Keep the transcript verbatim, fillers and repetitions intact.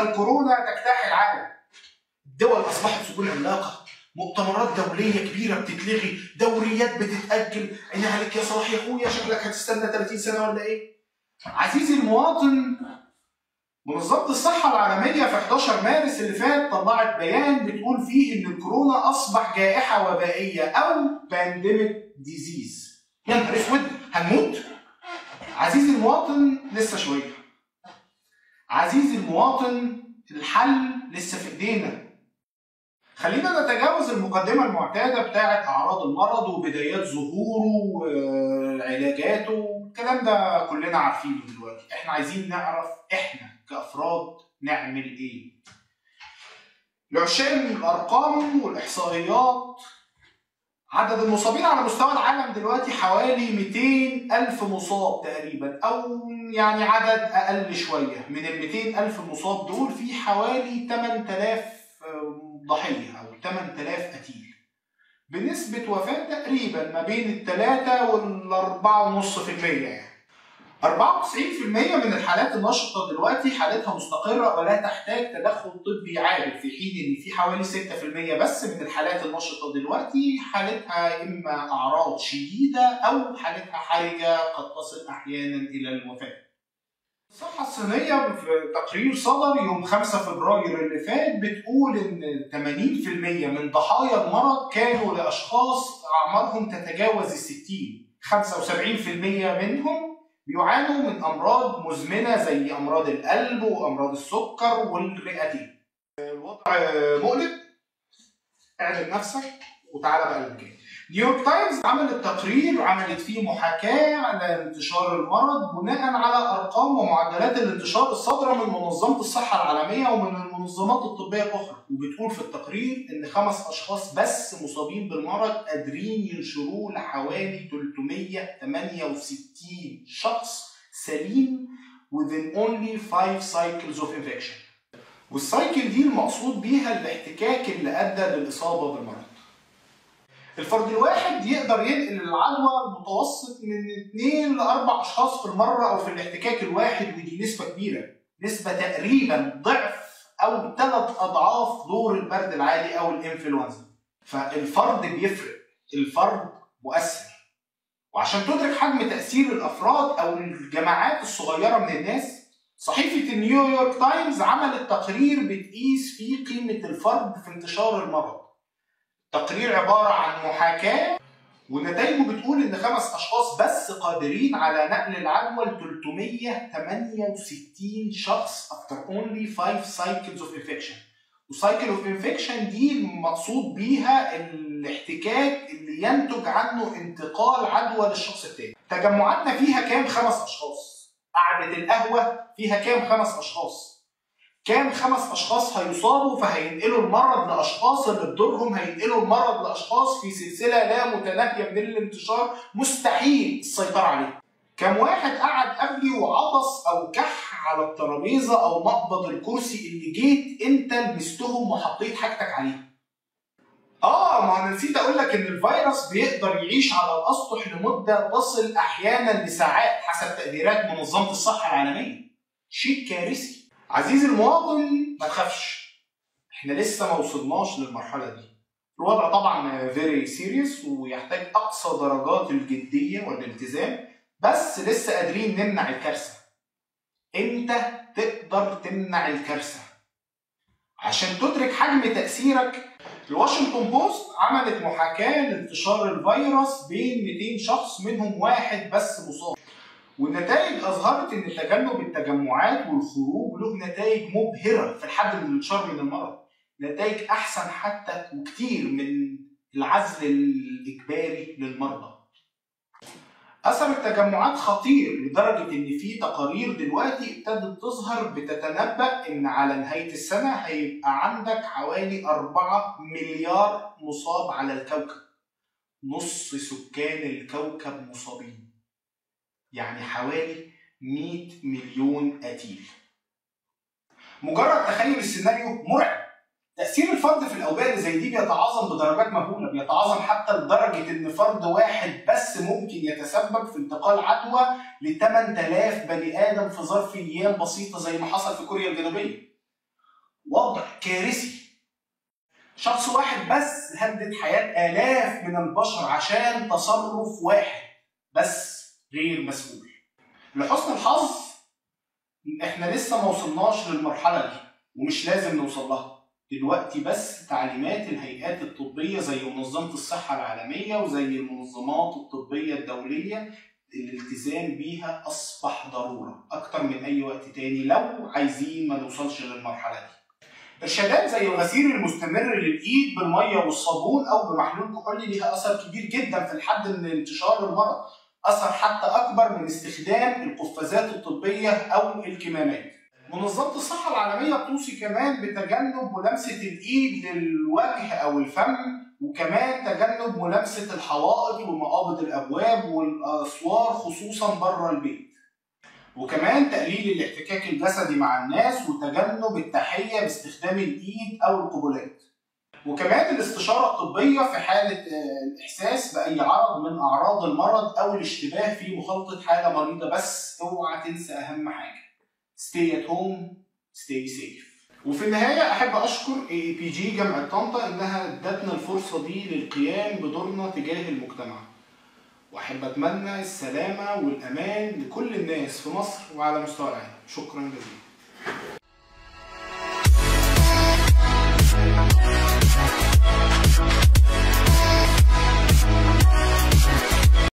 فجأة الكورونا تجتاح العالم. الدول أصبحت سجون عملاقة، مؤتمرات دولية كبيرة بتتلغي، دوريات بتتأجل. عيني عليك يا صلاح يا أخويا، شكلك هتستنى ثلاثين سنة ولا إيه؟ عزيزي المواطن، منظمة الصحة العالمية في حداشر مارس اللي فات طلعت بيان بتقول فيه إن الكورونا أصبح جائحة وبائية أو بانديميك ديزيز. يا نهار أسود، هنموت؟ عزيزي المواطن لسه شوية. عزيزي المواطن الحل لسه في إيدينا. خلينا نتجاوز المقدمة المعتادة بتاعت أعراض المرض وبدايات ظهوره وعلاجاته والكلام ده كلنا عارفينه دلوقتي. إحنا عايزين نعرف إحنا كأفراد نعمل إيه. لعشان الأرقام والإحصائيات، عدد المصابين على مستوى العالم دلوقتي حوالي مئتين ألف مصاب تقريبا، أو يعني عدد أقل شوية. من ال مئتين ألف مصاب دول في حوالي ثمانية آلاف ضحية أو ثمانية آلاف قتيل، بنسبة وفاة تقريبا ما بين الثلاثة والأربعة ونص في المية. يعني أربعة وتسعين في المية من الحالات النشطة دلوقتي حالتها مستقرة ولا تحتاج تدخل طبي عاجل، في حين إن في حوالي ستة في المية بس من الحالات النشطة دلوقتي حالتها إما أعراض شديدة أو حالتها حرجة قد تصل أحيانا إلى الوفاة. الصحة الصينية في تقرير صدر يوم خمسة فبراير اللي فات بتقول إن ثمانين في المية من ضحايا المرض كانوا لأشخاص أعمارهم تتجاوز الستين، خمسة وسبعين في المية منهم بيعانوا من أمراض مزمنة زي أمراض القلب وأمراض السكر والرئتين. الوضع مقلق، اعدل نفسك وتعالى بقى للجاي. نيويورك تايمز عملت تقرير عملت فيه محاكاة على انتشار المرض بناء على أرقام ومعدلات الانتشار الصادرة من منظمة الصحة العالمية ومن المنظمات الطبية الأخرى، وبتقول في التقرير إن خمس أشخاص بس مصابين بالمرض قادرين ينشروه لحوالي ثلاثمئة وثمانية وستين شخص سليم within only five cycles of infection. والسايكل دي المقصود بيها الاحتكاك اللي أدى للإصابة بالمرض. الفرد الواحد يقدر ينقل العدوى متوسط من اثنين لأربع أشخاص في المرة أو في الاحتكاك الواحد، ودي نسبة كبيرة، نسبة تقريبا ضعف أو ثلاث أضعاف دور البرد العادي أو الإنفلونزا. فالفرد بيفرق، الفرد مؤثر. وعشان تدرك حجم تأثير الأفراد أو الجماعات الصغيرة من الناس، صحيفة نيويورك تايمز عملت تقرير بتقيس فيه قيمة الفرد في انتشار المرض. تقرير عبارة عن محاكاة، ونتائجه بتقول إن خمس أشخاص بس قادرين على نقل العدوى ل ثلاثمئة وثمانية وستين شخص after only five cycles of infection. وcycle of infection دي المقصود بيها الاحتكاك اللي ينتج عنه انتقال عدوى للشخص التاني. تجمعاتنا فيها كام؟ خمس أشخاص. قعدة القهوة فيها كام؟ خمس أشخاص. كام خمس أشخاص هيصابوا فهينقلوا المرض لأشخاص اللي بدورهم هينقلوا المرض لأشخاص في سلسلة لا متناهية من الانتشار مستحيل السيطرة عليه. كم واحد قعد قبلي وعطس أو كح على الترابيزة أو مقبض الكرسي اللي جيت أنت لمستهم وحطيت حاجتك عليه؟ آه ما أنا نسيت أقول لك إن الفيروس بيقدر يعيش على الأسطح لمدة تصل أحيانا لساعات حسب تقديرات منظمة الصحة العالمية. شيء كارثي. عزيزي المواطن ما تخافش، احنا لسه ما وصلناش للمرحله دي. الوضع طبعا فيري سيريس ويحتاج اقصى درجات الجديه والالتزام، بس لسه قادرين نمنع الكارثه. انت تقدر تمنع الكارثه. عشان تدرك حجم تاثيرك، الواشنطن بوست عملت محاكاه لانتشار الفيروس بين مئتين شخص منهم واحد بس مصاب، والنتائج أظهرت إن تجنب التجمعات والخروج له نتائج مبهرة في الحد من الانتشار من المرض، نتائج أحسن حتى وكتير من العزل الإجباري للمرضى. أثر التجمعات خطير لدرجة إن في تقارير دلوقتي ابتدت تظهر بتتنبأ إن على نهاية السنة هيبقى عندك حوالي أربعة مليار مصاب على الكوكب، نص سكان الكوكب مصابين، يعني حوالي مئة مليون قتيل. مجرد تخيل السيناريو مرعب. تأثير الفرد في الأوبئة اللي زي دي بيتعاظم بدرجات مهولة، بيتعاظم حتى لدرجة إن فرد واحد بس ممكن يتسبب في انتقال عدوى ل ثمانية آلاف بني آدم في ظرف أيام بسيطة زي ما حصل في كوريا الجنوبية. وضع كارثي. شخص واحد بس هدد حياة آلاف من البشر عشان تصرف واحد بس غير مسؤول. لحسن الحظ احنا لسه ما وصلناش للمرحلة دي ومش لازم نوصل لها دلوقتي، بس تعليمات الهيئات الطبية زي منظمة الصحة العالمية وزي المنظمات الطبية الدولية الالتزام بيها أصبح ضرورة أكتر من أي وقت تاني لو عايزين ما نوصلش للمرحلة دي. إرشادات زي الغسيل المستمر للإيد بالمية والصابون أو بمحلول كحولي ليها أثر كبير جدا في الحد من انتشار المرض، أثر حتى أكبر من استخدام القفازات الطبية أو الكمامات. منظمة الصحة العالمية بتوصي كمان بتجنب ملامسة الإيد للوجه أو الفم، وكمان تجنب ملامسة الحوائط ومقابض الأبواب والأسوار خصوصا بره البيت، وكمان تقليل الاحتكاك الجسدي مع الناس وتجنب التحية باستخدام الإيد أو القبلات، وكمان الاستشارة الطبية في حالة الإحساس بأي عرض من أعراض المرض أو الاشتباه في مخالطة حالة مريضة. بس اوعى تنسى أهم حاجة، stay at home stay safe. وفي النهاية أحب أشكر اي بي جي جامعة طنطا إنها ادتنا الفرصة دي للقيام بدورنا تجاه المجتمع، وأحب أتمنى السلامة والأمان لكل الناس في مصر وعلى مستوى العالم. شكرا جزيلا.